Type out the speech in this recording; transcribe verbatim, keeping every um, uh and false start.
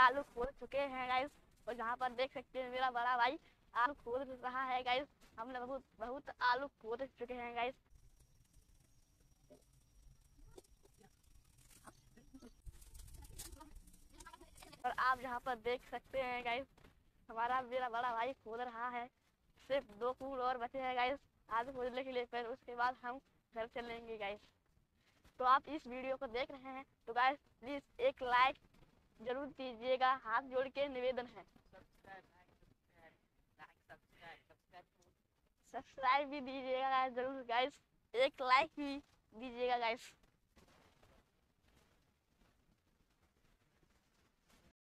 आलू खोद चुके हैं गाइस। और यहाँ पर देख सकते हैं मेरा बड़ा भाई आलू खोद रहा है गाइस। हमने बहुत बहुत आलू खोद चुके हैं गाइस। और आप यहाँ पर देख सकते हैं गाइस हमारा मेरा बड़ा भाई खोद रहा है। सिर्फ दो फूल और बचे हैं गाइस आलू खोदने के लिए, फिर उसके बाद हम घर चलेंगे गाइस। तो आप इस वीडियो को देख रहे हैं तो गाइस प्लीज एक लाइक जरूर दीजिएगा, हाथ जोड़ के निवेदन है। सब्सक्राइब भी दीजिएगा गाइस जरूर गाइस, एक लाइक भी दीजिएगा गाइस।